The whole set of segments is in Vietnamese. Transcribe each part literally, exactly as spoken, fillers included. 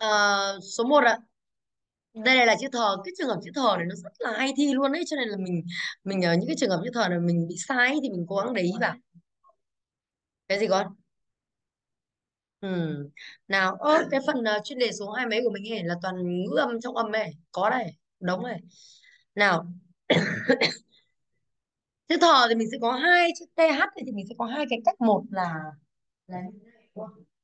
Ờ, số một ạ. Đây này là chữ thờ. Cái trường hợp chữ thờ này nó rất là hay thi luôn đấy, cho nên là mình mình ở những cái trường hợp chữ thờ này mình bị sai ấy, thì mình cố gắng để ý vào. Cái gì con? Ừ. Nào, ơ cái phần ờ, chuyên đề số hai mấy của mình ấy là toàn ngữ âm trong âm ấy, có đây, đống này. Nào, chữ thờ thì mình sẽ có hai chữ tê hát thì mình sẽ có hai cái cách. Một là là như thế này, đúng không?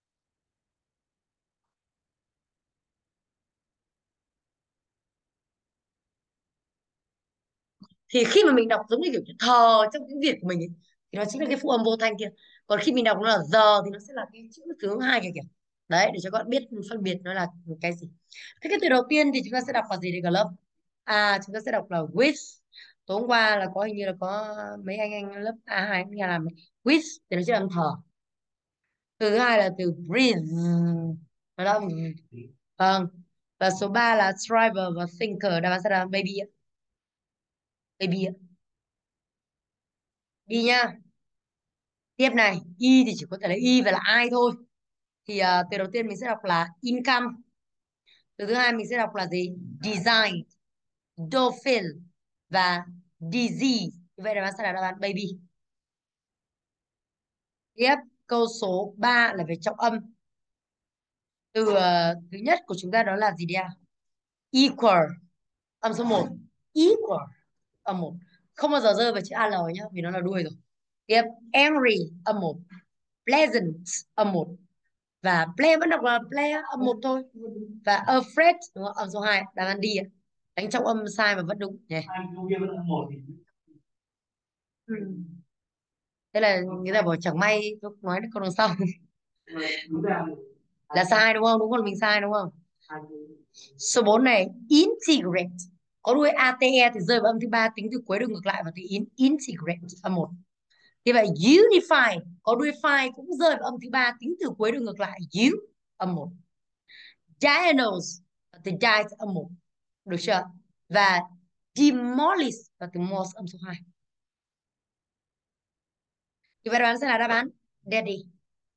Thì khi mà mình đọc giống như kiểu chữ thờ trong tiếng Việt của mình ấy, thì nó chính là cái phụ âm vô thanh kia. Còn khi mình đọc nó là giờ thì nó sẽ là cái chữ thứ hai kia kìa. Đấy, để cho các bạn biết phân biệt nó là cái gì. Thế cái từ đầu tiên thì chúng ta sẽ đọc là gì đây cả lớp? À, chúng ta sẽ đọc là with. Tối hôm qua là có, hình như là có mấy anh anh lớp a hai cũng nhà làm with thì nó sẽ âm thở. Từ thứ hai là từ breathe, nó là vâng. Và số ba là driver và thinker, đáp án sẽ là baby ạ. Baby ạ. Đi nhá. Tiếp này, y thì chỉ có thể là y và là ai thôi. Thì à, từ đầu tiên mình sẽ đọc là income. Từ thứ hai mình sẽ đọc là gì? Design, dolphin và disease. Như vậy là bạn sẽ là đáp án baby. Tiếp, câu số ba là về trọng âm. Từ ờ, thứ nhất của chúng ta đó là gì đi ạ? Equal, âm số một. Equal, âm một. Không bao giờ rơi vào chữ a lờ nhá, vì nó là đuôi rồi. Tiếp, angry, âm một. Pleasant, âm một. Và play vẫn đọc là play á, âm một thôi. Và afraid, đúng không? Âm số hai, đáp án đi ạ. Đánh trọng âm sai mà vẫn đúng nhỉ. Ừ. Thế là người ta bảo chẳng may lúc nói đến câu đằng sau là sai đúng không? Đúng không? Mình sai đúng không? Số bốn này, integrate. Có đuôi ate thì rơi vào âm thứ ba, tính từ cuối được ngược lại và từ in. Integrate, âm một. Như vậy unify, có đuôi phi cũng rơi vào âm thứ ba, tính từ cuối được ngược lại. U, âm một. Diagnose, từ die, âm một. Được chưa? Và demolish và từ mos, âm số hai. Như vậy đáp án sẽ là đáp án daddy.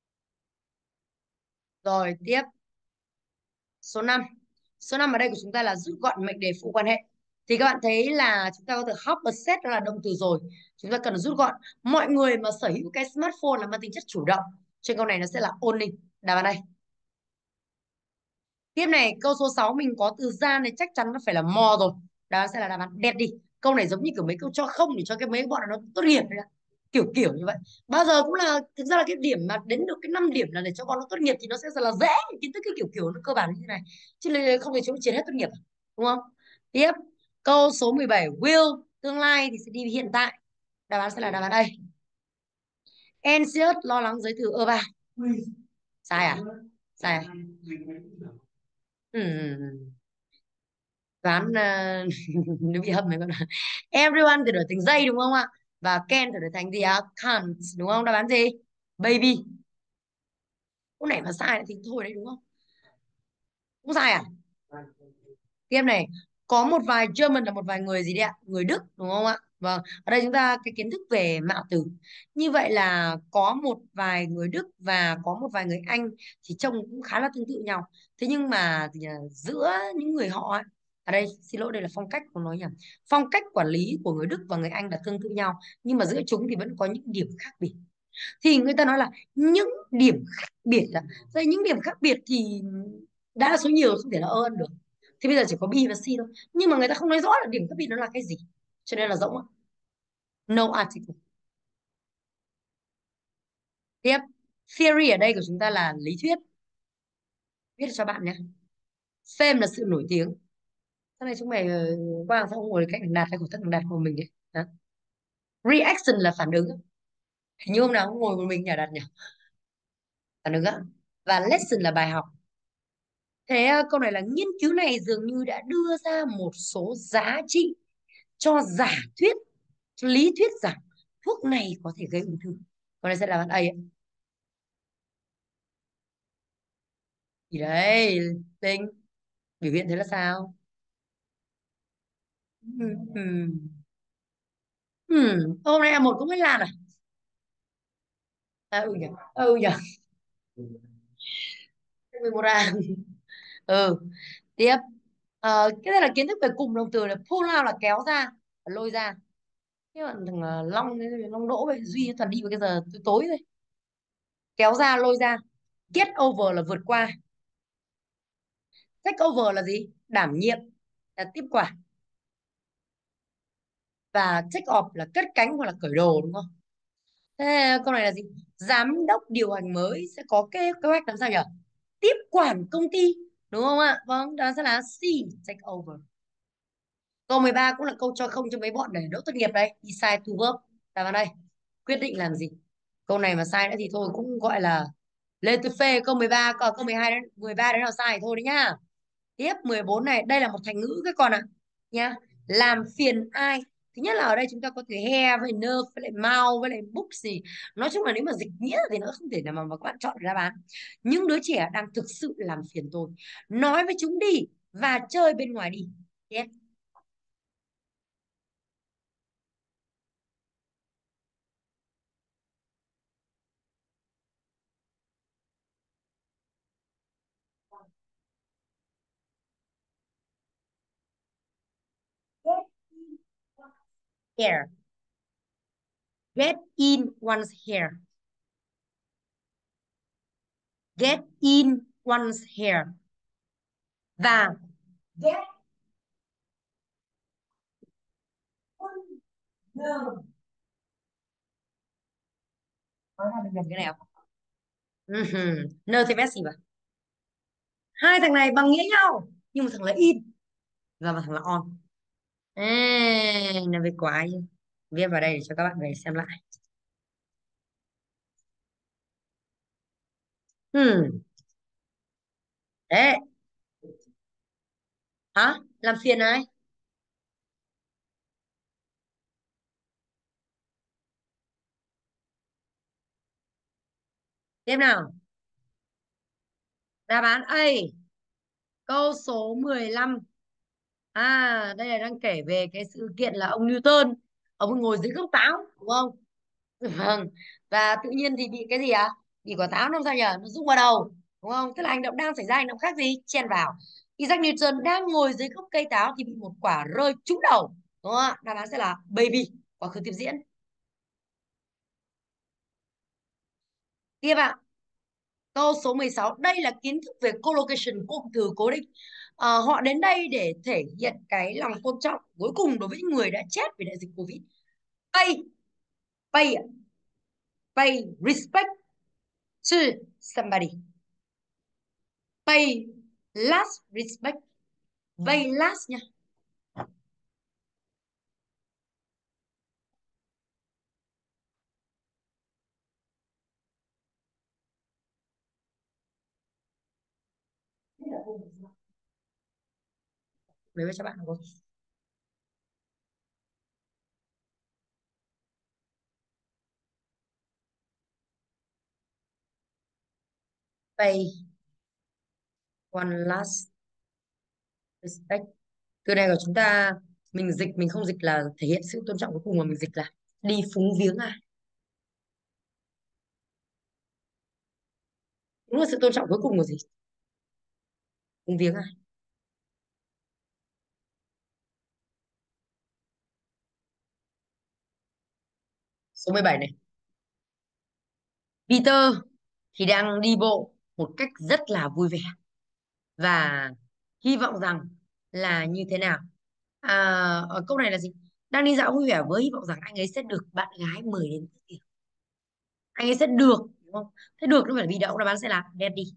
Rồi tiếp, số năm. Số năm ở đây của chúng ta là rút gọn mệnh đề phụ quan hệ. Thì các bạn thấy là chúng ta có từ have a set, đó là động từ rồi. Chúng ta cần rút gọn. Mọi người mà sở hữu cái smartphone là mang tính chất chủ động. Trên câu này nó sẽ là owning. Đáp án đây. Tiếp này, câu số sáu mình có từ ra này, chắc chắn nó phải là more rồi. Đáp án sẽ là đáp án dead đi. Câu này giống như kiểu mấy câu cho không để cho cái mấy bọn nó tốt nghiệp đấy ạ. Kiểu kiểu như vậy. Bao giờ cũng là, thực ra là cái điểm mà đến được cái năm điểm là để cho con nó tốt nghiệp thì nó sẽ rất là dễ. Kiến thức cái kiểu kiểu nó cơ bản như thế này. Chứ là không thể chúng chiến hết tốt nghiệp. Đúng không? Tiếp, câu số mười bảy, will, tương lai thì sẽ đi hiện tại. Đáp án sẽ là đáp án A. Anxious, lo lắng, giới từ ơ ba. Sai à? Sai à? Ừ. Toán uh, nó bị hâm này con ạ. Everyone thì đổi thành dây đúng không ạ? Và can thì đổi thành gì ạ? Can't, đúng không? Đáp án gì? Baby. Lúc này mà sai thì thôi đấy, đúng không? Không sai à? Tiếp này, có một vài German là một vài người gì đấy ạ? Người Đức đúng không ạ? Vâng, ở đây chúng ta cái kiến thức về mạo từ. Như vậy là có một vài người Đức và có một vài người Anh thì trông cũng khá là tương tự nhau. Thế nhưng mà thì, à, giữa những người họ ấy, ở đây xin lỗi, đây là phong cách của nói nhầm. Phong cách quản lý của người Đức và người Anh là tương tự nhau, nhưng mà giữa chúng thì vẫn có những điểm khác biệt. Thì người ta nói là những điểm khác biệt là, vậy những điểm khác biệt thì đã là số nhiều không thể là ơn được, thì bây giờ chỉ có B và C thôi, nhưng mà người ta không nói rõ là điểm khác biệt nó là cái gì, cho nên là rỗng ạ. No article. Tiếp, theory ở đây của chúng ta là lý thuyết, viết cho bạn nhé. Fame là sự nổi tiếng. Sau này chúng mày ờ, Quang sao không ngồi cạnh thằng Đạt hay của thằng Đạt của mình ấy. Đó. Reaction là phản ứng. Hình như hôm nào cũng ngồi một mình nhà Đạt nhỉ. Phản ứng á. Và lesson là bài học. Thế ờ, câu này là nghiên cứu này dường như đã đưa ra một số giá trị cho giả thuyết, cho lý thuyết rằng thuốc này có thể gây ung thư. Câu này sẽ là bạn A ấy. Thì đấy, tinh, biểu hiện thế là sao? Ừ, ừ. Ừ. Hôm nay là một cũng mới làm à? À ừ nhỉ, à, ừ nhỉ. mười một à. Ừ, tiếp. Ờ, cái này là kiến thức về cụm động từ này. Pull out là kéo ra, lôi ra. Thế mà thằng ờ, Long Long Đỗ với Duy toàn đi vào cái giờ tối tối thôi. Kéo ra, lôi ra. Get over là vượt qua. Take over là gì? Đảm nhiệm, là tiếp quản. Và take off là cất cánh hoặc là cởi đồ, đúng không? Thế câu này là gì? Giám đốc điều hành mới sẽ có kế kế hoạch làm sao nhỉ? Tiếp quản công ty, đúng không ạ? Vâng, đó sẽ là C, take over. Câu mười ba cũng là câu cho không cho mấy bọn để đỗ tốt nghiệp đây. Decide to work. Ta vào đây. Quyết định làm gì? Câu này mà sai nữa thì thôi cũng gọi là lên tôi phê. Câu mười ba, còn câu mười hai đấy, mười ba đấy nào sai thì thôi đấy nhá. Tiếp mười bốn này, đây là một thành ngữ các con ạ. Nhá. Làm phiền ai? Thứ nhất là ở đây chúng ta có từ hair với nerve với lại mouth với lại book gì. Nói chung là nếu mà dịch nghĩa thì nó không thể nào mà, mà các bạn chọn được đáp án. Những đứa trẻ đang thực sự làm phiền tôi. Nói với chúng đi và chơi bên ngoài đi. Yes. Hair. Get in one's hair. Get in one's hair. Và get under. Nói ra được cái này không? Uh-huh. Nơ thì vét gì vậy? Hai thằng này bằng nghĩa nhau, nhưng một thằng là in và một thằng là on. Ê, nó về quái. Viết vào đây để cho các bạn về xem lại. Hmm. Đấy. Hả? Làm phiền ai? Tiếp nào. Đáp án A. Câu số mười lăm. À, đây là đang kể về cái sự kiện là ông Newton. Ông ấy ngồi dưới gốc táo, đúng không? Vâng. Và tự nhiên thì bị cái gì ạ? Bị quả táo nó làm sao nhỉ? Nó rụng vào đầu, đúng không? Tức là hành động đang xảy ra, hành động khác gì? Chen vào. Isaac Newton đang ngồi dưới gốc cây táo thì bị một quả rơi trúng đầu. Đúng không ạ? Đáp án sẽ là baby. Quá khứ tiếp diễn. Tiếp ạ. Câu số mười sáu. Đây là kiến thức về collocation, cụm từ cố định. Ờ, họ đến đây để thể hiện cái lòng tôn trọng cuối cùng đối với những người đã chết vì đại dịch Covid. Pay, pay, pay respect to somebody. Pay last respect. Pay last nha. Đối với các bạn không? Pay one last respect. Từ này của chúng ta, mình dịch mình không dịch là thể hiện sự tôn trọng cuối cùng, mà mình dịch là đi phúng viếng ai. Đúng là sự tôn trọng cuối cùng của gì? Phúng viếng ai? Số mười bảy này. Peter thì đang đi bộ một cách rất là vui vẻ và hy vọng rằng là như thế nào. À, ở câu này là gì? Đang đi dạo vui vẻ với hy vọng rằng anh ấy sẽ được bạn gái mời đến bữa tiệc. Anh ấy sẽ được, đúng không? Thế được nó phải là bị động, đáp án sẽ là get đi.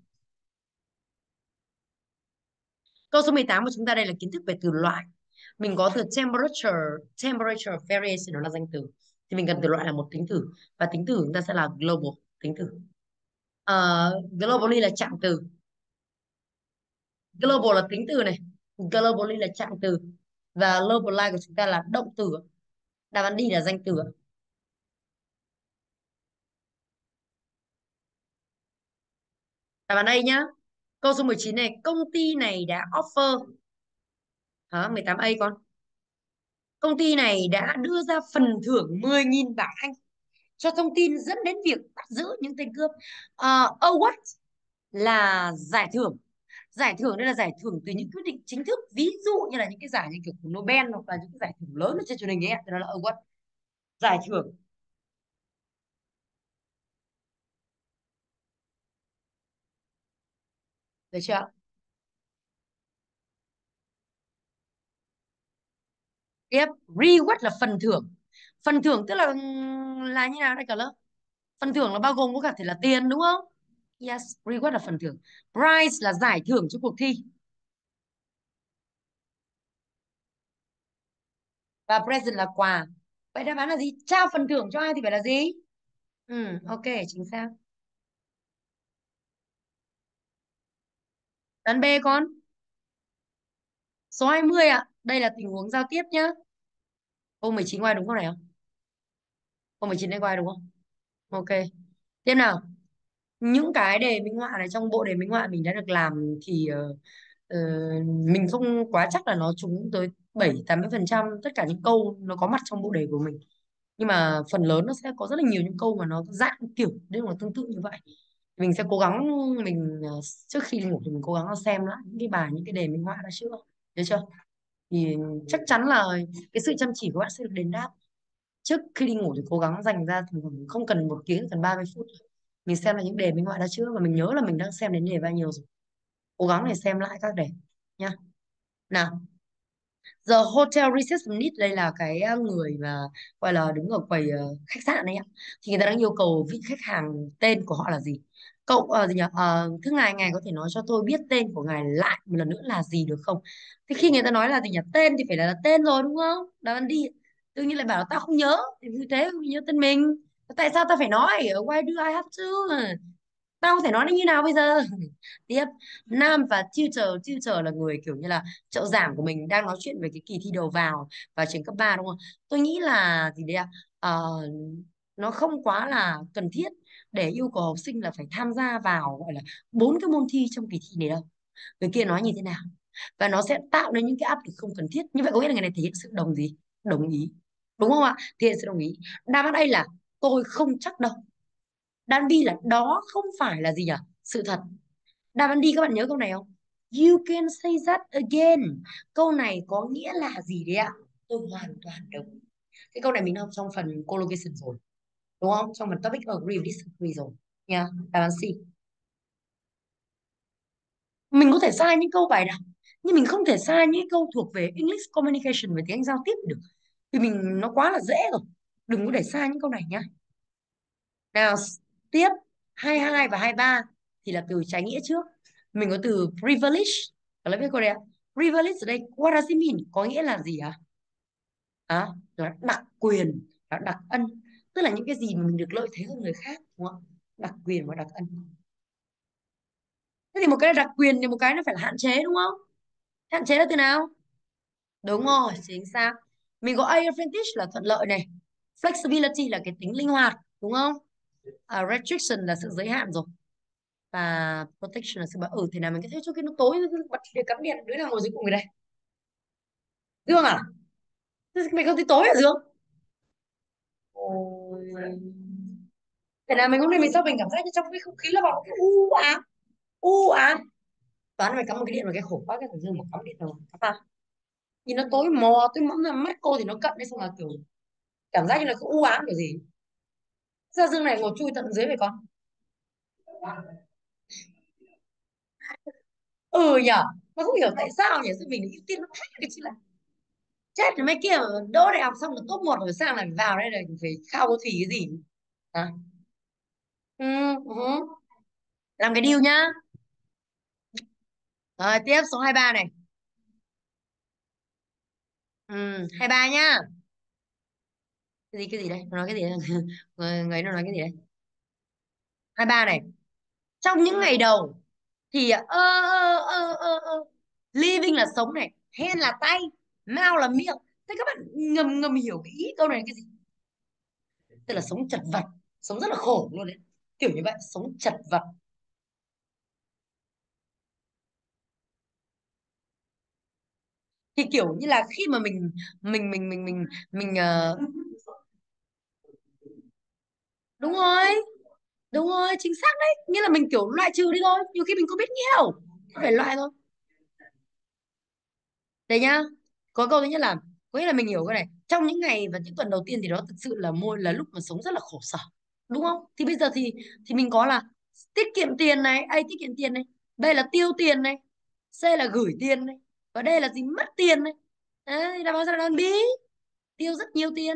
Câu số mười tám của chúng ta đây là kiến thức về từ loại. Mình có từ temperature, temperature variation, nó là danh từ. Thì mình cần từ loại là một tính từ, và tính từ của chúng ta sẽ là global, tính từ. Ờ, globally là trạng từ. Global là tính từ này, globally là trạng từ, và globalize của chúng ta là động từ. Đáp án đi là danh từ. Đáp án đây nhá. Câu số mười chín này, công ty này đã offer. Hả? mười tám a con. Công ty này đã đưa ra phần thưởng mười nghìn bảng Anh cho thông tin dẫn đến việc bắt giữ những tên cướp. Uh, award là giải thưởng, Giải thưởng đây là giải thưởng từ những quyết định chính thức, ví dụ như là những cái giải như kiểu của Nobel hoặc là những cái giải thưởng lớn ở trên truyền hình ấy, thì nó là award, giải thưởng. Được chưa? Tiếp, reward là phần thưởng. Phần thưởng tức là là như nào đây cả lớp? Phần thưởng là bao gồm có cả thể là tiền đúng không? Yes, reward là phần thưởng. Prize là giải thưởng cho cuộc thi. Và present là quà. Vậy đáp án là gì? Trao phần thưởng cho ai thì phải là gì? Ừ, ok, chính xác. Đàn B con. Số hai mươi ạ. Đây là tình huống giao tiếp nhá. Câu mười chín ngoài đúng không này không? Câu mười chín đây ngoài đúng không? Ok. Tiếp nào. Những cái đề minh họa này trong bộ đề minh họa mình đã được làm thì ờ, ờ, mình không quá chắc là nó trúng tới bảy tám mươi phần trăm tất cả những câu nó có mặt trong bộ đề của mình, nhưng mà phần lớn nó sẽ có rất là nhiều những câu mà nó dạng kiểu nên là tương tự như vậy. Mình sẽ cố gắng, mình ờ, trước khi đi ngủ thì mình cố gắng là xem lại những cái bài, những cái đề minh họa đã chưa, được chưa? Thì chắc chắn là cái sự chăm chỉ của bạn sẽ được đền đáp. Trước khi đi ngủ thì cố gắng dành ra thì không cần một tiếng, cần ba mươi phút, mình xem là những đề minh họa đã chưa và mình nhớ là mình đang xem đến đề bao nhiêu rồi, cố gắng để xem lại các đề nha. Nào, The hotel receptionist đây là cái ờ, người mà gọi là đứng ở quầy ờ, khách sạn này ạ. Thì người ta đang yêu cầu vị khách hàng tên của họ là gì? Cậu ờ, gì nhỉ? Ờ, thưa ngài, ngài có thể nói cho tôi biết tên của ngài lại một lần nữa là gì được không? Thì khi người ta nói là gì nhỉ? Tên thì phải là, là tên rồi đúng không? Đào Văn đi. Tự nhiên lại bảo là tao không nhớ. Thì như thế không nhớ tên mình. Tại sao tao phải nói? Why do I have to? Tao không thể nói nó như nào bây giờ. Tiếp, Nam và tutor. Tutor là người kiểu như là trợ giảng của mình, đang nói chuyện về cái kỳ thi đầu vào vào trường cấp ba đúng không? Tôi nghĩ là gì đấy ạ? Ờ, nó không quá là cần thiết để yêu cầu học sinh là phải tham gia vào gọi là bốn cái môn thi trong kỳ thi này đâu. Người kia nói như thế nào? Và nó sẽ tạo nên những cái áp lực không cần thiết, như vậy có nghĩa là người này thể hiện sự đồng gì, đồng ý, đúng không ạ? Thể hiện sự đồng ý. Đáp án đây là tôi không chắc đâu. Đáp án B là đó không phải là gì nhỉ, sự thật. Đáp án đi, các bạn nhớ câu này không? You can say that again. Câu này có nghĩa là gì đấy ạ? Tôi hoàn toàn đồng ý. Cái câu này mình học trong phần collocation rồi, đúng không? Trong phần topic agree or disagree rồi nha. Đáp án C. Mình có thể sai những câu bài đọc, nhưng mình không thể sai những câu thuộc về English communication, về tiếng Anh giao tiếp được. Vì mình nó quá là dễ rồi. Đừng có để sai những câu này nhá. Nào, tiếp, hai hai và hai ba thì là từ trái nghĩa trước. Mình có từ privilege. Các bạn biết câu này ạ? Privilege ở đây, what does it mean? Có nghĩa là gì hả? À, là đặc quyền, là đặc ân. Tức là những cái gì mà mình được lợi thế hơn người khác, đúng không? Đặc quyền và đặc ân. Thế thì một cái là đặc quyền thì một cái nó phải là hạn chế đúng không? Hạn chế là từ nào? Đúng rồi, chính xác. Mình có advantage là thuận lợi này. Flexibility là cái tính linh hoạt, đúng không? À, restriction là sự giới hạn rồi. Và protection là sự bảo, ừ thế nào mình có thể cho cái nó tối, bật để cắm điện, đứa nào ngồi dưới cùng người đây? Dương à? Thế mày không thấy tối à Dương? Ôi, thế nào mình hôm nay mình sao mình cảm giác như trong cái không khí là bảo cái u ám, u ám. Toán mày cắm một cái điện vào cái khổ quá, cái thằng Dương mà cắm điện vào cắm vào nhìn nó tối mò, tôi mong là mắt cô thì nó cận đấy, xong là kiểu cảm giác như là cứ u ám kiểu gì. Sao Dương này ngồi chui tận dưới vậy con? Ừ nhở, mà không hiểu tại sao nhỉ, sao mình ưu tiên nó khác cái chứ là chết rồi, mấy kia mà đỗ đại học xong là top một rồi sang lại vào đây là phải khao có thủy cái gì à? Ừ, ừ. Làm cái deal nhá. Rồi tiếp số hai ba này. Ừ, hai ba nhá. Cái gì cái gì đây, nó nói cái gì đây? người, người nó nói cái gì đây? Hai ba này, trong những ngày đầu thì ơ ơ ơ ơ ơ living là sống này, hand là tay, mouth là miệng. Thế các bạn ngầm ngầm hiểu cái ý câu này là cái gì? Tức là sống chật vật, sống rất là khổ luôn đấy, kiểu như vậy, sống chật vật. Thì kiểu như là khi mà mình mình mình mình mình mình ờ, đúng rồi, đúng rồi, chính xác đấy, nghĩa là mình kiểu loại trừ đi thôi, nhiều khi mình có biết nhiều. phải loại thôi. Đấy nhá, có câu thứ nhất là, có nghĩa là mình hiểu cái này, trong những ngày và những tuần đầu tiên thì đó thực sự là môi là lúc mà sống rất là khổ sở, đúng không? Thì bây giờ thì thì mình có là tiết kiệm tiền này, A tiết kiệm tiền này, B là tiêu tiền này, C là gửi tiền này, và D là gì, mất tiền này. Đấy, thì đáp án sẽ là đáp án B, tiêu rất nhiều tiền.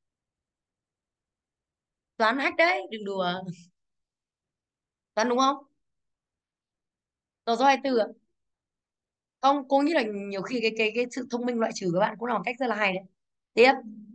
Toán hack đấy, đừng đùa. Toán đúng không? Tờ số hai mươi tư à? Không, cô nghĩ là nhiều khi cái cái cái sự thông minh loại trừ các bạn cũng là một cách rất là hay đấy. Tiếp.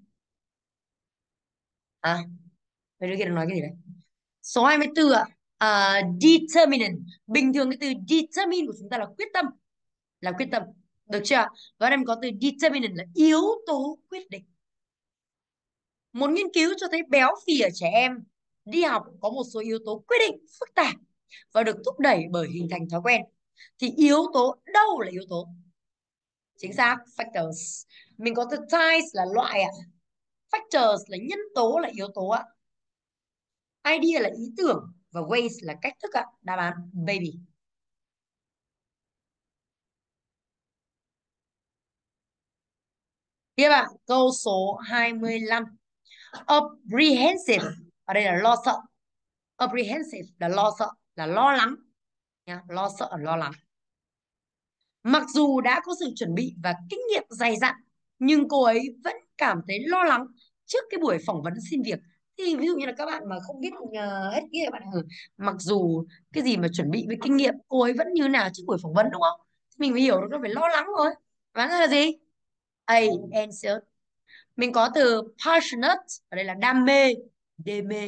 À, mấy đứa kia đang nói cái gì đấy? Số hai mươi tư ạ. À, determinant. Bình thường cái từ determine của chúng ta là quyết tâm, là quyết tâm. Được chưa? Và đây mình có từ determinant là yếu tố quyết định. Một nghiên cứu cho thấy béo phì ở trẻ em đi học có một số yếu tố quyết định phức tạp và được thúc đẩy bởi hình thành thói quen. Thì yếu tố đâu là yếu tố? Chính xác, factors. Mình có từ types là loại ạ. Factors là nhân tố, là yếu tố ạ. Idea là ý tưởng và ways là cách thức ạ. Đáp án baby. Tiếp ạ, câu số hai mươi lăm. Apprehensive, ở đây là lo sợ. Apprehensive là lo sợ, là lo lắng nha, lo sợ, lo lắng. Mặc dù đã có sự chuẩn bị và kinh nghiệm dày dặn, nhưng cô ấy vẫn cảm thấy lo lắng trước cái buổi phỏng vấn xin việc. Thì ví dụ như là các bạn mà không biết uh, hết nghĩa, các bạn ừ, mặc dù cái gì mà chuẩn bị với kinh nghiệm, cô ấy vẫn như nào trước buổi phỏng vấn, đúng không? Mình mới hiểu được nó phải lo lắng rồi. Đoán ra là gì? A, anxious. Mình có từ passionate, ở đây là đam mê, đê mê.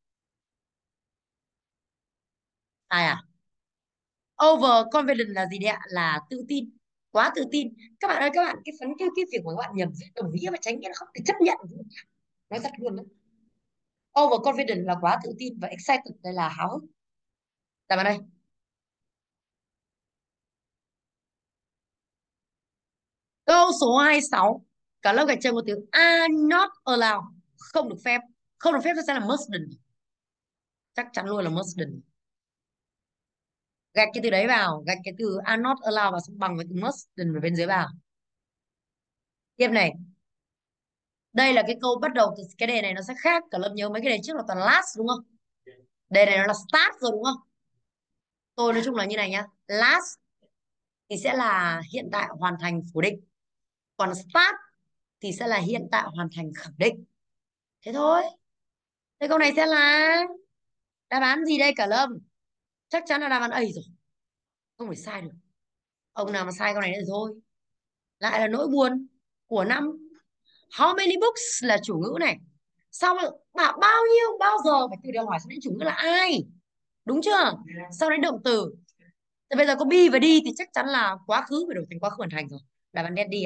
Ai à? Overconfident là gì đấy ạ? Là tự tin, quá tự tin. Các bạn ơi, các bạn, cái phần cái, cái việc mà các bạn nhầm giữa đồng nghĩa và tránh nghĩa là không thể chấp nhận. Nói thật luôn đấy. Overconfident là quá tự tin và excited đây là háo hức. Các bạn ơi, câu số hai mươi sáu. Cả lớp gạch chân một từ are not allowed, không được phép. Không được phép sẽ là mustn't, chắc chắn luôn là mustn't. Gạch cái từ đấy vào, gạch cái từ are not allowed và xong bằng với từ mustn't ở bên dưới vào. Tiếp này, đây là cái câu bắt đầu từ cái đề này, nó sẽ khác. Cả lớp nhớ mấy cái đề trước là toàn last đúng không? Đề này nó là start rồi đúng không? Tôi nói chung là như này nhá, last thì sẽ là hiện tại hoàn thành phủ định, còn start thì sẽ là hiện tại hoàn thành khẳng định. Thế thôi. Thế câu này sẽ là đáp án gì đây cả lâm? Chắc chắn là đáp án A rồi, không thể sai được. Ông nào mà sai câu này nữa thì thôi, lại là nỗi buồn của năm. How many books là chủ ngữ này, sau bảo bao nhiêu, bao giờ phải từ điều hỏi, sau đến chủ ngữ là ai, đúng chưa? Sau đến động từ. Thì bây giờ có be và đi thì chắc chắn là quá khứ phải đổi thành quá khứ hoàn thành rồi. Đáp án đi ạ.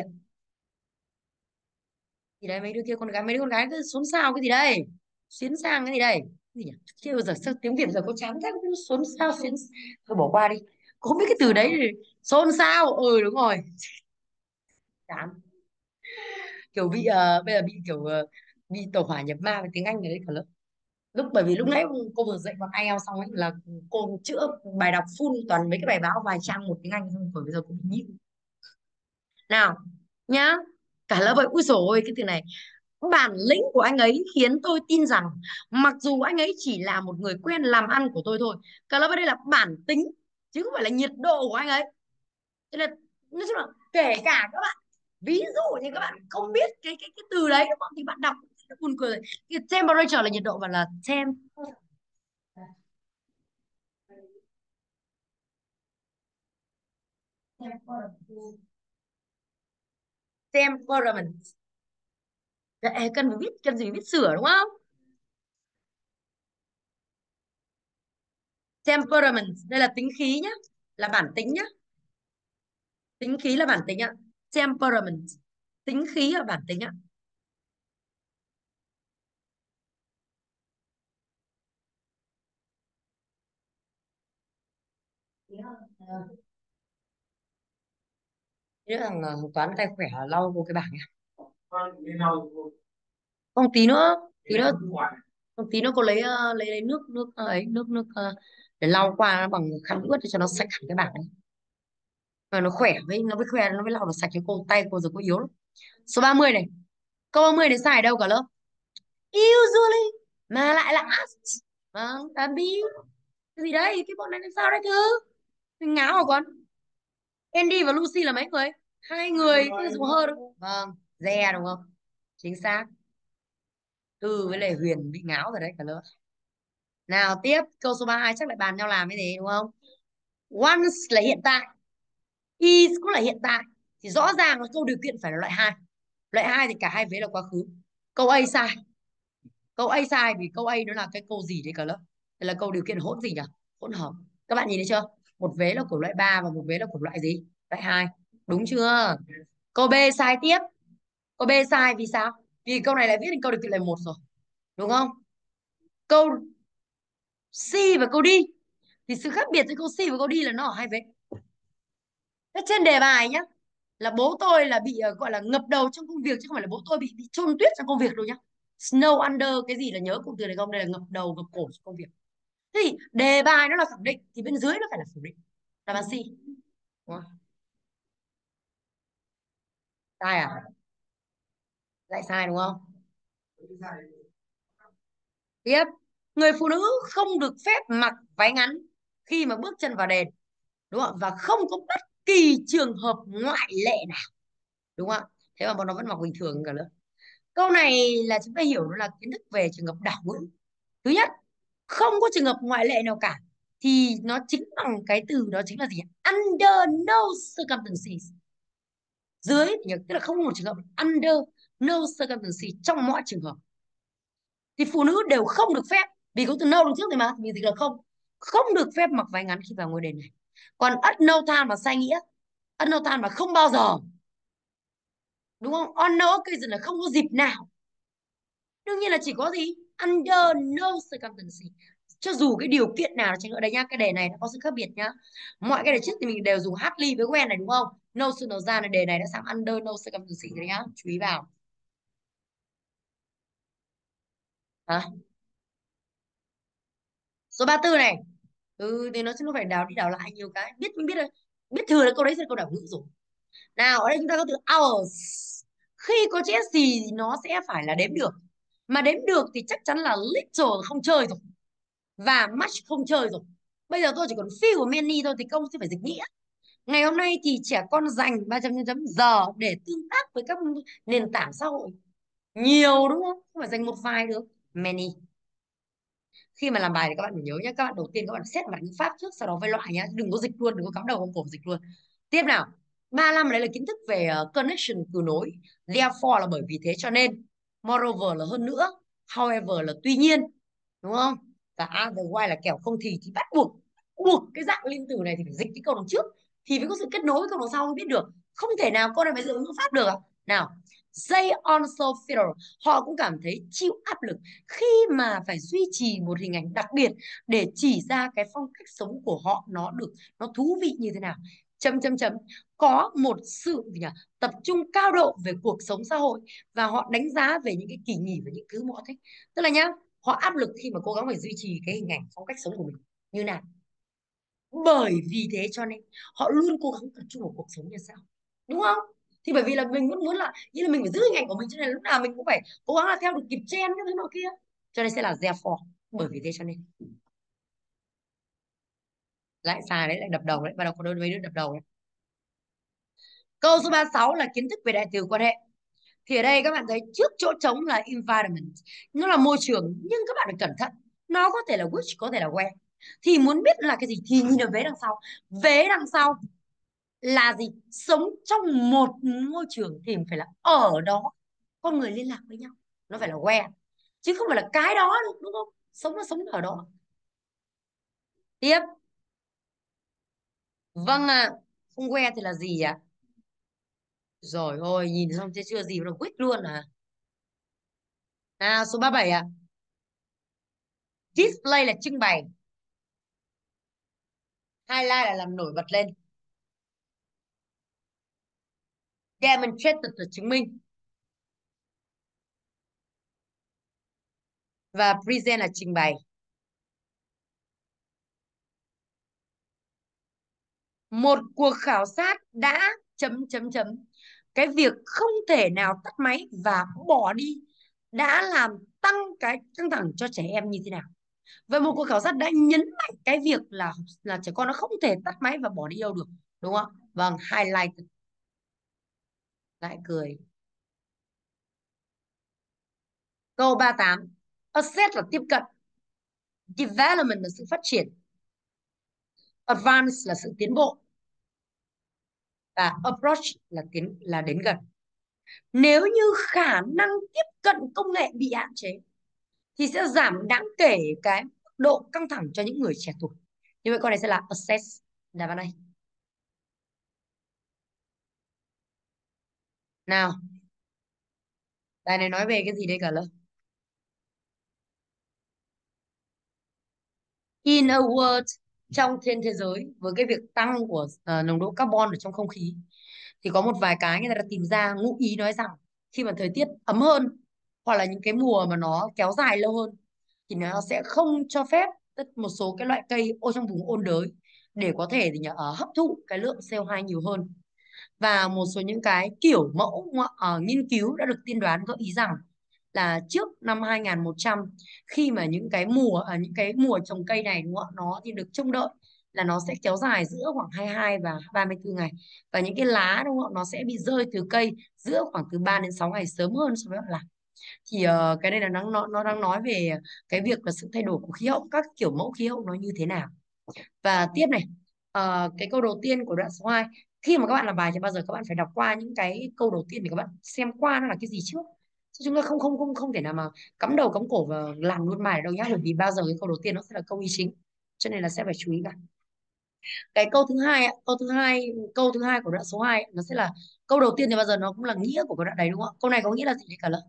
Thì đấy, mấy đứa kia con gái, mấy đứa con gái cứ xốn xao cái gì đây, xuyến sang cái gì đây, cái gì nhỉ? Chưa bao giờ sao tiếng Việt giờ có chán thế, cứ xốn xao xuyến. Thôi bỏ qua đi, cô không biết cái từ đấy thì xôn xao, ừ đúng rồi. Chán, kiểu bị ờ, bây giờ bị kiểu ờ, bị tàu hỏa nhập ma với tiếng Anh rồi đấy cả lớp. Lúc bởi vì lúc nãy cô vừa dạy bọn ai eo xong ấy là cô chữa bài đọc full toàn mấy cái bài báo vài trang một tiếng Anh, xong rồi bây giờ cũng bị nhịn. Nào nhá, cả lớp ơi, ui dồi ôi cái từ này. Bản lĩnh của anh ấy khiến tôi tin rằng mặc dù anh ấy chỉ là một người quen làm ăn của tôi thôi. Cả lớp ở đây là bản tính chứ không phải là nhiệt độ của anh ấy. Cho nên nói chung là kể cả các bạn, ví dụ như các bạn không biết cái cái cái từ đấy đúng không, thì bạn đọc nó buồn cười. Cái temperature là nhiệt độ và là temp temperament. Ê, cần phải biết, cần gì biết sửa đúng không? Temperament đây là tính khí nhá, là bản tính nhá. Tính khí là bản tính ạ. Temperament, tính khí là bản tính ạ. Thế thằng ờ, Toán tay khỏe lau vô cái bảng nha. Không, tí nữa, tí nữa, không, tí nữa cô lấy ờ, lấy lấy nước nước ờ, ấy nước nước ờ, để lau qua bằng khăn ướt để cho nó sạch hẳn cái bảng này. Mà nó khỏe với nó mới khoe, nó mới lau được sạch cái cô, tay cô rồi cô yếu lắm. Số ba mươi này, câu ba mươi này sai ở đâu cả lớp? Usually mà lại là asked. Vâng, tạm bi cái gì đấy, cái bọn này làm sao đấy thứ mình ngáo hả con? Andy và Lucy là mấy người? Hai người, cái dùng hơn. Vâng, dè đúng không? Chính xác. Tư với Lê Huyền bị ngáo rồi đấy cả lớp. Nào tiếp, câu số ba mươi hai chắc lại bàn nhau làm cái gì đúng không? Once là hiện tại, is cũng là hiện tại, thì rõ ràng là câu điều kiện phải là loại hai. Loại hai thì cả hai vế là quá khứ. Câu A sai. Câu A sai vì câu A nó là cái câu gì đấy cả lớp? Đây là câu điều kiện hỗn gì nhỉ? Hỗn hợp. Các bạn nhìn thấy chưa? Một vế là của loại ba và một vế là của loại gì? Loại hai. Đúng chưa? Câu B sai tiếp. Câu B sai vì sao? Vì câu này lại viết thành câu điều kiện là một rồi. Đúng không? Câu C và câu D thì sự khác biệt giữa câu C và câu D là nó ở hai vế. Thế trên đề bài nhá, là bố tôi là bị ờ, gọi là ngập đầu trong công việc chứ không phải là bố tôi bị bị chôn tuyết trong công việc đâu nhá. Snow under cái gì là nhớ cụm từ này không? Đây là ngập đầu ngập cổ trong công việc. Thế thì đề bài nó là khẳng định thì bên dưới nó phải là phủ định. Đáp án C. Đúng không? Sai à? Lại sai đúng không? Tiếp, người phụ nữ không được phép mặc váy ngắn khi mà bước chân vào đền, đúng không? Và không có bất kỳ trường hợp ngoại lệ nào, đúng không? Thế mà bọn nó vẫn mặc bình thường cả lớp. Câu này là chúng ta hiểu nó là kiến thức về trường hợp đảo ngữ. Thứ nhất, không có trường hợp ngoại lệ nào cả, thì nó chính bằng cái từ đó chính là gì? Under no circumstances. Dưới thì nhớ, tức là không có một trường hợp under no circumstances, trong mọi trường hợp thì phụ nữ đều không được phép, vì có từ no đằng trước thì mà vì gì là không, không được phép mặc váy ngắn khi vào ngôi đền này. Còn at no time mà sai nghĩa, at no time mà không bao giờ, đúng không? On no occasion là không có dịp nào. Đương nhiên là chỉ có gì under no circumstances, cho dù cái điều kiện nào chăng nữa đấy nhá. Cái đề này nó có sự khác biệt nhá. Mọi cái đề trước thì mình đều dùng hardly với when này đúng không? No sooner ra này, đề này đã sang under no circumstances rồi nhá, chú ý vào. Hả? Số ba mươi tư này, ừ thì nó sẽ nó phải đào đi đào lại nhiều cái, biết mình biết rồi, biết thừa là câu đấy sẽ là câu đảo ngữ rồi. Nào ở đây chúng ta có từ hours, khi có chữ s thì nó sẽ phải là đếm được, mà đếm được thì chắc chắn là little không chơi rồi, và much không chơi rồi. Bây giờ tôi chỉ còn few và many thôi thì công sẽ phải dịch nghĩa. Ngày hôm nay thì trẻ con dành ba chấm chấm chấm giờ để tương tác với các nền tảng xã hội nhiều, đúng không? Không phải dành một vài được. Many. Khi mà làm bài thì các bạn phải nhớ nhé, các bạn đầu tiên các bạn xét mặt ngữ pháp trước, sau đó vây loại nhé, đừng có dịch luôn, đừng có cắm đầu vào cổ dịch luôn. Tiếp nào, ba mươi lăm đấy là kiến thức về uh, connection, từ nối. Therefore là bởi vì thế cho nên, moreover là hơn nữa, however là tuy nhiên, đúng không? Và otherwise là kẻo không thì thì bắt buộc, buộc cái dạng liên từ này thì phải dịch cái câu đằng trước thì phải có sự kết nối với câu đằng sau mới biết được. Không thể nào câu này phải dựa ngữ pháp được à? Nào, they also feel, họ cũng cảm thấy chịu áp lực khi mà phải duy trì một hình ảnh đặc biệt để chỉ ra cái phong cách sống của họ nó được, nó thú vị như thế nào. Chấm chấm chấm, có một sự gì nhỉ? Tập trung cao độ về cuộc sống xã hội, và họ đánh giá về những cái kỳ nghỉ và những thứ mà họ thích. Tức là nhá, họ áp lực khi mà cố gắng phải duy trì cái hình ảnh phong cách sống của mình như nào. Bởi vì thế cho nên họ luôn cố gắng tập trung vào cuộc sống như sao, đúng không? Thì bởi vì là mình vẫn muốn là như là mình phải giữ hình ảnh của mình, cho nên lúc nào mình cũng phải cố gắng là theo được kịp trend cái thứ nọ kia, cho nên sẽ là therefore, bởi vì thế cho nên. Lại sai đấy, lại đập đầu đấy, bắt đầu có đôi mấy đứa đập đầu đấy. Câu số ba mươi sáu là kiến thức về đại từ quan hệ. Thì ở đây các bạn thấy trước chỗ trống là environment, nó là môi trường, nhưng các bạn phải cẩn thận, nó có thể là which, có thể là where. Thì muốn biết là cái gì thì nhìn ở vế đằng sau. Vế đằng sau là gì? Sống trong một môi trường thì phải là ở đó con người liên lạc với nhau, nó phải là where, chứ không phải là cái đó được, đúng không? Sống là sống ở đó. Tiếp. Vâng ạ. À, không where thì là gì ạ? À? Rồi ôi, nhìn xong chưa chưa gì mà quýt luôn à. À số ba mươi bảy à. Display là trưng bày, highlight là làm nổi bật lên, demonstrated là chứng minh, và present là trình bày. Một cuộc khảo sát đã chấm chấm chấm cái việc không thể nào tắt máy và bỏ đi đã làm tăng cái căng thẳng cho trẻ em như thế nào. Vậy một cuộc khảo sát đã nhấn mạnh cái việc là là trẻ con nó không thể tắt máy và bỏ đi đâu được, đúng không? Vâng, highlight lại cười. Câu ba tám, assess là tiếp cận, development là sự phát triển, advance là sự tiến bộ, và approach là tiến là đến gần. Nếu như khả năng tiếp cận công nghệ bị hạn chế thì sẽ giảm đáng kể cái độ căng thẳng cho những người trẻ tuổi. Như vậy con này sẽ là assess, đáp án này. Nào, bài này nói về cái gì đây cả lớp? In a world, trong trên thế giới với cái việc tăng của ờ, nồng độ carbon ở trong không khí thì có một vài cái người ta đã tìm ra, ngụ ý nói rằng khi mà thời tiết ấm hơn hoặc là những cái mùa mà nó kéo dài lâu hơn thì nó sẽ không cho phép tất một số cái loại cây ô trong vùng ôn đới để có thể thì nhờ, ở hấp thụ cái lượng xê o hai nhiều hơn. Và một số những cái kiểu mẫu uh, nghiên cứu đã được tiên đoán gợi ý rằng là trước năm hai nghìn một trăm, khi mà những cái mùa à, những cái mùa trồng cây này đúng không ạ, nó thì được trông đợi là nó sẽ kéo dài giữa khoảng hai mươi hai và ba mươi tư ngày, và những cái lá đúng không ạ, nó sẽ bị rơi từ cây giữa khoảng từ ba đến sáu ngày sớm hơn so với bạn. Thì ờ, cái này là nó nó nó đang nói về cái việc là sự thay đổi của khí hậu, các kiểu mẫu khí hậu nó như thế nào. Và tiếp này, ờ, cái câu đầu tiên của đoạn số hai, khi mà các bạn làm bài thì bao giờ các bạn phải đọc qua những cái câu đầu tiên để các bạn xem qua nó là cái gì trước, chứ chúng ta không không không không thể nào mà cắm đầu cắm cổ và làm luôn bài đâu nhá, bởi vì bao giờ cái câu đầu tiên nó sẽ là câu ý chính, cho nên là sẽ phải chú ý cả. Cái câu thứ hai ạ, câu thứ hai câu thứ hai của đoạn số hai nó sẽ là câu đầu tiên thì bao giờ nó cũng là nghĩa của cái đoạn đấy đúng không ạ? Câu này có nghĩa là gì đấy cả lớp?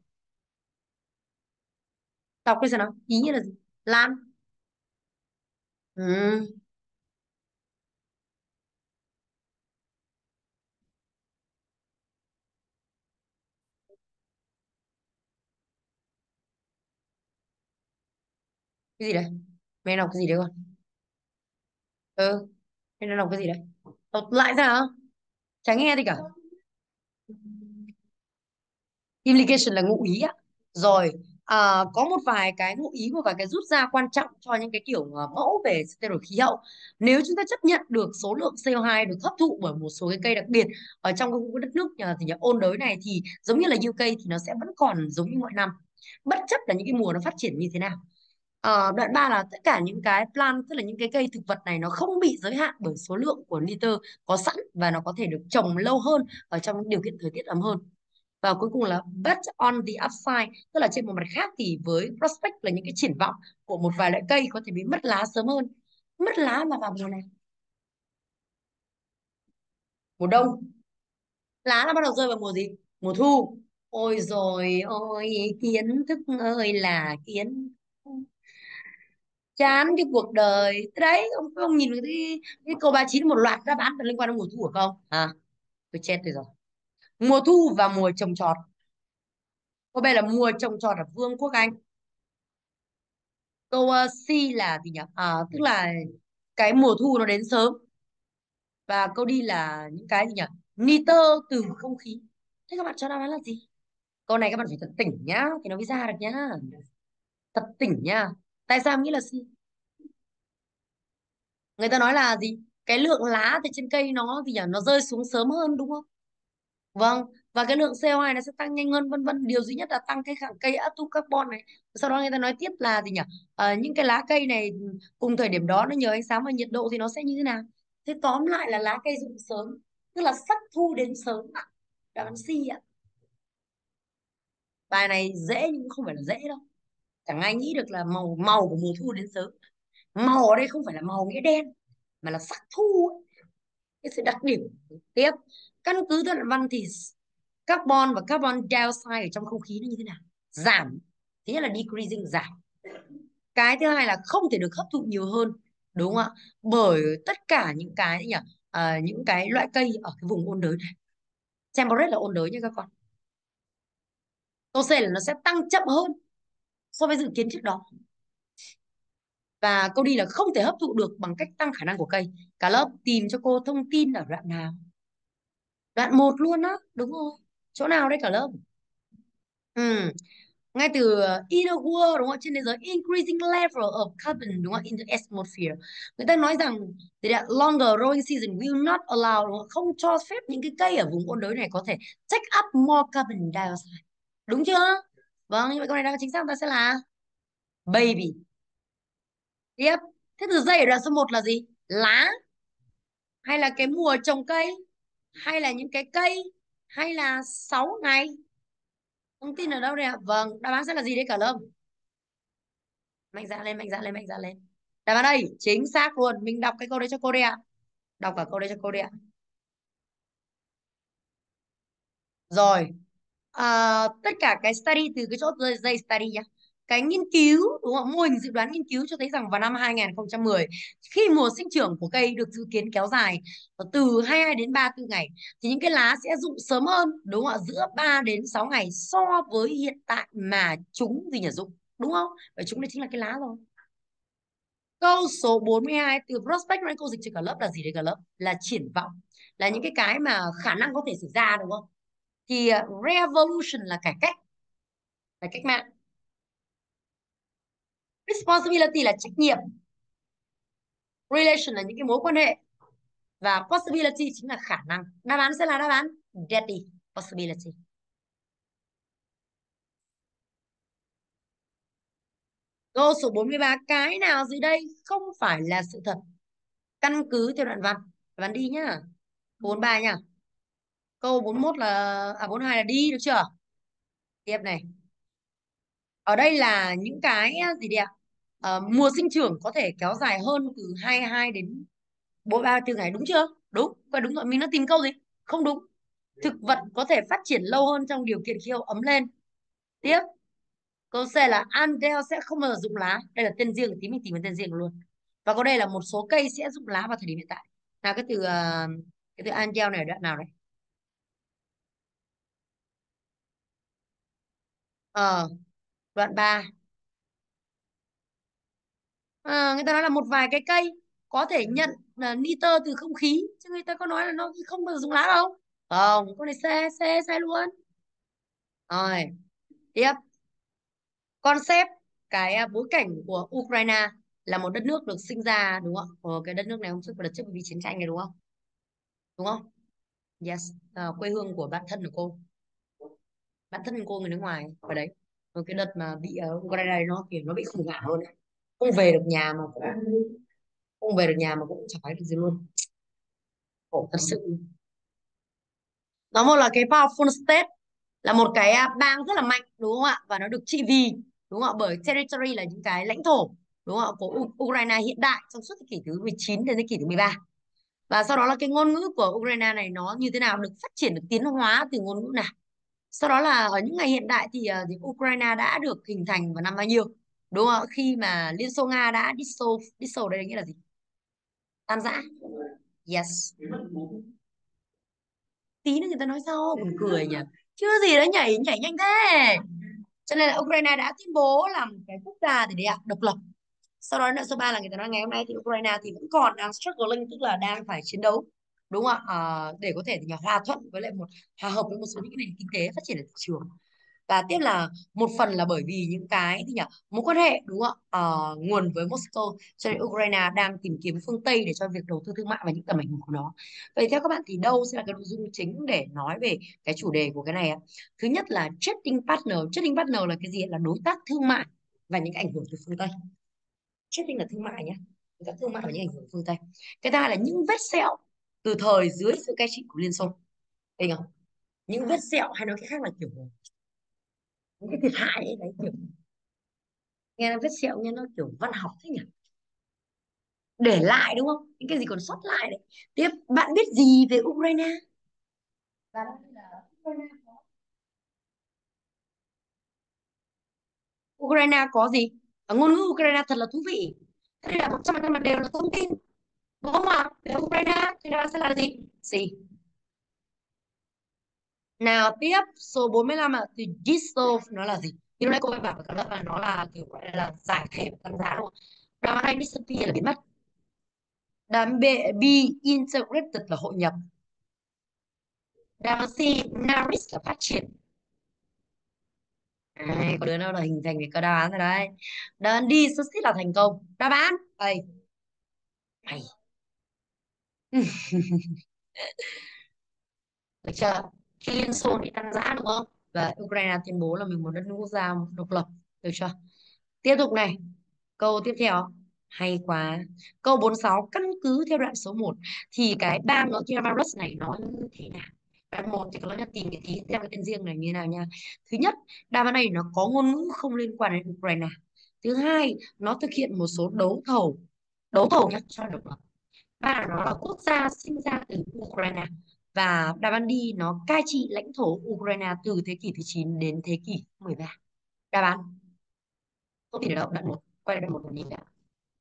Đọc đi xem nào, ý nghĩa là gì? Lan. Ừ. Cái gì đấy? Mày đọc cái gì đấy con? Ừ, mày đang đọc cái gì đấy? Đọc lại ra hả? Chả nghe gì cả. Implication là ngụ ý ạ. Rồi, à, có một vài cái ngụ ý, một vài cái rút ra quan trọng cho những cái kiểu à, mẫu về sự thay đổi khí hậu. Nếu chúng ta chấp nhận được số lượng xê o hai được hấp thụ bởi một số cái cây đặc biệt ở trong cái khu vực đất nước nhà thì nhà ôn đới này, thì giống như là u ca thì nó sẽ vẫn còn giống như mọi năm, bất chấp là những cái mùa nó phát triển như thế nào. Ờ, đoạn ba là tất cả những cái plant, tức là những cái cây thực vật này nó không bị giới hạn bởi số lượng của nitơ có sẵn và nó có thể được trồng lâu hơn ở trong những điều kiện thời tiết ấm hơn. Và cuối cùng là bet on the upside, tức là trên một mặt khác thì với prospect là những cái triển vọng của một vài loại cây có thể bị mất lá sớm hơn. Mất lá là vào mùa này, mùa đông. Lá là bắt đầu rơi vào mùa gì? Mùa thu. Ôi rồi ôi, kiến thức ơi là kiến, chán cái cuộc đời. Thế đấy, ông ông nhìn cái, cái câu ba chín một loạt đáp án liên quan đến mùa thu của không à? Tôi chết rồi. Mùa thu và mùa trồng trọt. Câu B là mùa trồng trọt ở Vương quốc Anh. Câu uh, C là gì nhỉ? À, tức là cái mùa thu nó đến sớm. Và câu D là những cái gì nhỉ? Nitơ từ không khí. Thế các bạn cho đáp án là gì? Câu này các bạn phải thật tỉnh nhá thì nó mới ra được nhá. Thật tỉnh nhá. Tại sao em nghĩ là C? Người ta nói là gì? Cái lượng lá từ trên cây nó gì nhỉ? Nó rơi xuống sớm hơn đúng không? Vâng, và cái lượng xê o hai nó sẽ tăng nhanh hơn, vân vân. Điều duy nhất là tăng cái kháng cây hấp thụ carbon này. Sau đó người ta nói tiếp là gì nhỉ? Ờ, những cái lá cây này cùng thời điểm đó nó nhờ ánh sáng và nhiệt độ thì nó sẽ như thế nào? Thế tóm lại là lá cây rụng sớm, tức là sắc thu đến sớm. Đáp án C ạ. Bài này dễ nhưng cũng không phải là dễ đâu. Chẳng ai nghĩ được là màu màu của mùa thu đến sớm. Màu ở đây không phải là màu nghĩa đen mà là sắc thu ấy. Cái sự đặc điểm. Tiếp, căn cứ theo luận văn thì carbon và carbon dioxide ở trong không khí nó như thế nào? Giảm. Thứ nhất là decreasing, giảm. Cái thứ hai là không thể được hấp thụ nhiều hơn, đúng không ạ? Bởi tất cả những cái nhỉ, à, những cái loại cây ở cái vùng ôn đới này. Temperate là ôn đới nha các con. Câu C là nó sẽ tăng chậm hơn so với dự kiến trước đó. Và câu đi là không thể hấp thụ được bằng cách tăng khả năng của cây. Cả lớp tìm cho cô thông tin ở đoạn nào? Đoạn một luôn á, đúng rồi. Chỗ nào đấy cả lớp? Ừ. Ngay từ uh, inner world đúng không? Trên thế giới, increasing level of carbon đúng không? In the atmosphere. Người ta nói rằng thì là longer growing season will not allow đúng không? Không cho phép những cái cây ở vùng ôn đới này có thể take up more carbon dioxide. Đúng chưa? Vâng, như vậy câu này đáp án chính xác của ta sẽ là baby. Tiếp. Thế từ dây ở đoạn số một là gì? Lá, hay là cái mùa trồng cây, hay là những cái cây, hay là sáu ngày? Thông tin ở đâu đây ạ? Vâng, đáp án sẽ là gì đấy cả lớp? Mạnh dạn lên, mạnh dạn lên, mạnh dạn lên. Đáp án đây chính xác luôn. Mình đọc cái câu đấy cho cô đi ạ. Đọc cả câu đấy cho cô đi ạ. Rồi, à, tất cả cái study từ cái chỗ dây, dây study nhá. Cái nghiên cứu đúng không? Mô hình dự đoán nghiên cứu cho thấy rằng vào năm hai nghìn không trăm mười, khi mùa sinh trưởng của cây được dự kiến kéo dài từ hai mươi hai đến ba mươi tư ngày, thì những cái lá sẽ rụng sớm hơn đúng không ạ? Giữa ba đến sáu ngày so với hiện tại mà chúng gì nhỉ rụng, đúng không? Vậy chúng đây chính là cái lá rồi. Câu số bốn mươi hai từ prospect này, câu dịch cho cả lớp là gì đấy cả lớp? Là triển vọng, là những cái cái mà khả năng có thể xảy ra đúng không? Thì uh, revolution là cải cách, là cách mạng. Responsibility là trách nhiệm, relation là những cái mối quan hệ, và possibility chính là khả năng. Đáp án sẽ là đáp án Getty, possibility. Câu số bốn mươi ba, cái nào dưới đây không phải là sự thật? Căn cứ theo đoạn văn. Đoạn văn đi nhá. Câu bốn mươi ba nhá. Câu bốn mươi mốt là à bốn mươi hai là đi được chưa? Tiếp này. Ở đây là những cái gì đấy ạ? Ờ, mùa sinh trưởng có thể kéo dài hơn từ hai mươi hai đến bốn ba mươi tư ngày, đúng chưa? Đúng, và đúng rồi, mình đã tìm câu gì? Không đúng. Thực vật có thể phát triển lâu hơn trong điều kiện khí hậu ấm lên. Tiếp, câu C là Andel sẽ không bao giờ rụng lá. Đây là tên riêng, tí mình tìmเป็นtên riêng luôn. Và có đây là một số cây sẽ rụng lá vào thời điểm hiện tại. Nào cái từ ờ, cái từ Andel này ở đoạn nào đấy? Ờ, đoạn ba. À, người ta nói là một vài cái cây có thể nhận là nitơ từ không khí, chứ người ta có nói là nó không bao giờ dùng lá đâu. Không, câu này xe xe sai luôn. Rồi, tiếp. Concept, cái à, bối cảnh của Ukraine là một đất nước được sinh ra đúng không? Ờ, cái đất nước này hôm trước và đợt trước vì chiến tranh này đúng không? Đúng không? Yes. À, quê hương của bạn thân của cô, bạn thân của cô người nước ngoài ở đấy. Rồi cái đợt mà bị ở Ukraine này nó kiểu nó bị khủng hoảng luôn đấy. Không về được nhà mà cũng không về được nhà mà cũng chẳng phải được gì luôn. Khổ thật sự. Nó một là cái powerful state, là một cái à, bang rất là mạnh đúng không ạ, và nó được trị vì đúng không ạ bởi territory là những cái lãnh thổ đúng không ạ của U- Ukraine hiện đại trong suốt thế kỷ thứ mười chín đến thế kỷ thứ mười ba. Và sau đó là cái ngôn ngữ của Ukraine này nó như thế nào, được phát triển, được tiến hóa từ ngôn ngữ nào. Sau đó là ở những ngày hiện đại thì, à, thì Ukraine đã được hình thành vào năm bao nhiêu, đúng không ạ? Khi mà Liên Xô Nga đã dissolve, dissolve đây nghĩa là gì? Tan rã. Yes. Tí nữa người ta nói sau buồn cười nhỉ, chưa gì đấy nhảy nhảy nhanh thế. Cho nên là Ukraine đã tuyên bố làm cái quốc gia thì đấy ạ, độc lập. Sau đó nữa số ba là người ta nói ngày hôm nay thì Ukraine thì vẫn còn đang struggling, tức là đang phải chiến đấu đúng không ạ? Ờ, để có thể thì nhà hòa thuận với lại một hòa hợp với một số những cái nền kinh tế phát triển ở thị trường. Và tiếp là một phần là bởi vì những cái gì nhỉ, mối quan hệ đúng không ạ? Ờ, nguồn với Moscow, cho nên Ukraine đang tìm kiếm phương Tây để cho việc đầu tư thương mại và những tầm ảnh hưởng của nó. Vậy theo các bạn thì đâu sẽ là cái nội dung chính để nói về cái chủ đề của cái này ạ? Thứ nhất là trading partner. Trading partner là cái gì? Là đối tác thương mại và những ảnh hưởng từ phương Tây. Trading là thương mại nhé, đối tác thương mại và những ảnh hưởng từ phương Tây. Cái thứ hai là những vết sẹo từ thời dưới sự cai trị của Liên Xô. Thấy không? Những vết sẹo hay nói cách khác là kiểu những cái thiệt hại ấy, đấy kiểu nghe nó vết sẹo, nghe nó kiểu văn học thế nhỉ, để lại đúng không, những cái gì còn sót lại đấy. Tiếp, bạn biết gì về Ukraine? Và đây là Ukraine có Ukraine có gì? Ở ngôn ngữ Ukraine thật là thú vị. Thế đây là một trăm phần trăm là đều là thông tin đúng không ạ? Về Ukraine thì nó sẽ là gì? Gì? Nào tiếp, số bốn mươi lăm là từ dissolve, nó là gì? Như lúc nãy cô ấy bảo với các lớp là nó là kiểu gọi là giải thể, tăng giá đúng không? Đáp án A disappear là biến mất. Đáp án B, B integrated là hội nhập. Đáp án C nourish là phát triển. Đấy, có đứa nào là hình thành cái có đáp án rồi đấy. Đáp án D succeed là thành công. Đáp án đây này. Được chưa? Khi Liên Xô bị tan rã đúng không? Và Ukraine tuyên bố là mình một đất nước quốc gia độc lập. Được chưa? Tiếp tục này. Câu tiếp theo. Hay quá. Câu bốn mươi sáu. Căn cứ theo đoạn số một thì cái bang ở Kiramarus này nó như thế nào? Đoạn một thì có là tìm cái tí theo cái tên riêng này như nào nha. Thứ nhất, đáp án này nó có ngôn ngữ không liên quan đến Ukraine. Thứ hai, nó thực hiện một số đấu thầu. Đấu thầu nhé, cho độc lập. Ba, nó là quốc gia sinh ra từ Ukraine. Và đáp án đi nó cai trị lãnh thổ Ukraine từ thế kỷ thứ chín đến thế kỷ mười ba. Đáp án không thể đâu, đoạn một. Quay lại đoạn một một nhìn đã.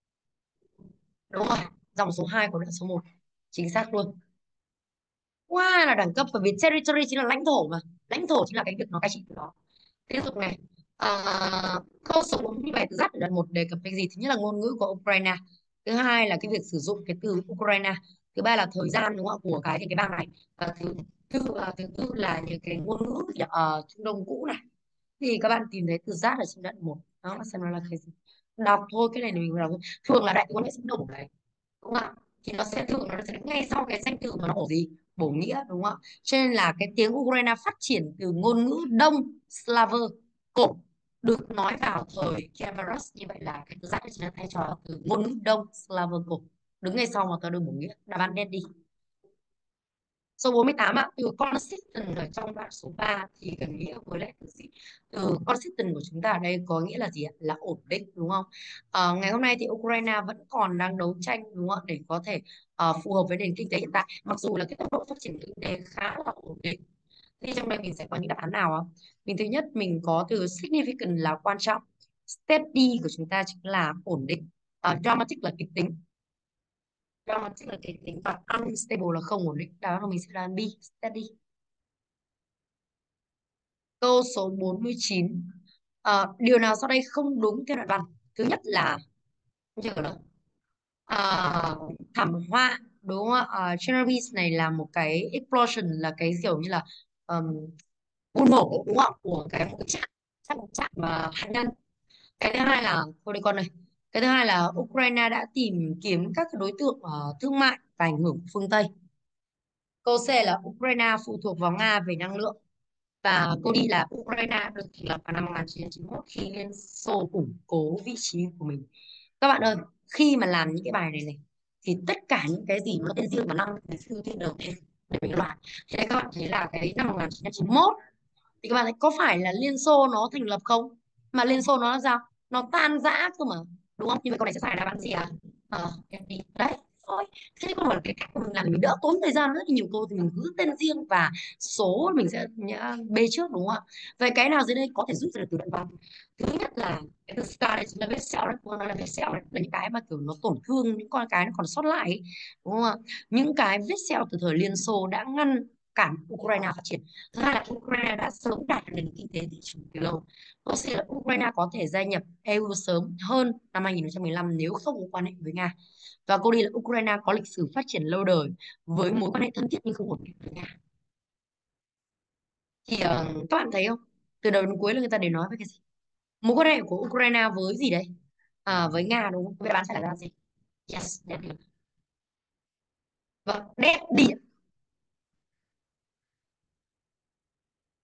Đúng rồi, dòng số hai của đoạn số một. Chính xác luôn. Wow, là đẳng cấp, bởi vì territory chính là lãnh thổ mà. Lãnh thổ chính là cái việc nó cai trị của nó. Tiếp tục này. À, câu số bốn mươi bảy từ dắt ở đoạn một đề cập cái gì? Thứ nhất là ngôn ngữ của Ukraine. Thứ hai là cái việc sử dụng cái từ Ukraine. Thứ ba là thời gian đúng không của cái cái bang này. Và thứ thứ à, thứ tư là những cái ngôn ngữ ở Trung Đông cũ này. Thì các bạn tìm thấy từ dắt ở trong đoạn một. Đó, xem nó là cái gì. Đọc thôi, cái này thì mình đọc thôi. Thường là đại quân sẽ đổ đấy, đúng không ạ? Thì nó sẽ thường nó sẽ ngay sau cái danh từ mà nó bổ gì, bổ nghĩa, đúng không ạ? Cho nên là cái tiếng Ukraine phát triển từ ngôn ngữ Đông Slaver cổ được nói vào thời Kievaros, như vậy là cái từ giáp chính là thay cho từ ngôn ngữ Đông Slaver cổ đứng ngay sau mà tớ được bổ nghĩa. Đáp án đen đi. Số bốn mươi tám ạ, từ consistent ở trong đoạn số ba thì cần nghĩa với lại từ gì? Từ consistent của chúng ta ở đây có nghĩa là gì ạ? Là ổn định, đúng không? Ờ, ngày hôm nay thì Ukraine vẫn còn đang đấu tranh, đúng không ạ? Để có thể ờ, phù hợp với nền kinh tế hiện tại. Mặc dù là cái tốc độ phát triển kinh tế khá là ổn định. Thì trong đây mình sẽ có những đáp án nào ạ? Mình thứ nhất mình có từ significant là quan trọng. Steady của chúng ta chính là ổn định. Ờ, dramatic là kịch tính. Dramatic là kịch tính và unstable là không ổn định. Đó là mình sẽ là B, steady. Câu số bốn mươi chín. Ờ, điều nào sau đây không đúng theo đoạn văn? Thứ nhất là chưa nữa. Ờ, thảm họa đúng không ạ? Uh, Chernobyl này là một cái explosion, là cái kiểu như là um, bùng nổ đúng không ạ? Của cái một cái trạm trạm trạm uh, hạt nhân. Cái thứ hai là thôi đây con này. Cái thứ hai là Ukraine đã tìm kiếm các cái đối tượng uh, thương mại và ảnh hưởng của phương Tây. Câu C là Ukraine phụ thuộc vào Nga về năng lượng. Và cô đi là Ukraine được thành lập vào năm một nghìn chín trăm chín mươi mốt khi Liên Xô củng cố vị trí của mình. Các bạn ơi, khi mà làm những cái bài này này thì tất cả những cái gì nó tên riêng vào năm thì thư trên đầu tiên để mình loại. Thế các bạn thấy là cái năm một nghìn chín trăm chín mươi mốt thì các bạn thấy có phải là Liên Xô nó thành lập không? Mà Liên Xô nó là sao? Nó tan rã cơ mà, đúng không? Nhưng mà câu này sẽ phải là bạn gì à? Ờ, em đi đấy thôi. Thế còn là cái cách của mình làm mình đỡ tốn thời gian rất là nhiều câu thì mình cứ tên riêng và số mình sẽ nhã bê trước, đúng không ạ? Vậy cái nào dưới đây có thể rút ra được từ đoạn văn? Thứ nhất là cái từ scar này chính là vết sẹo đấy, nó là vết sẹo đấy, là những cái mà kiểu nó tổn thương, những con cái nó còn sót lại ấy, đúng không ạ? Những cái vết sẹo từ thời Liên Xô đã ngăn cản Ukraine phát triển. Thứ hai là Ukraine đã sớm đạt được nền kinh tế thị trường từ lâu. Câu C là Ukraine có thể gia nhập e u sớm hơn năm hai nghìn không trăm mười lăm nếu không có quan hệ với Nga. Và câu D là Ukraine có lịch sử phát triển lâu đời với mối quan hệ thân thiết nhưng không ổn định với Nga. Thì ờ, các bạn thấy không? Từ đầu đến cuối là người ta đều nói về cái gì? Mối quan hệ của Ukraine với gì đấy? À, với Nga đúng không? Vậy bạn sẽ là gì? Yes, đẹp. Vâng, đẹp đỉa.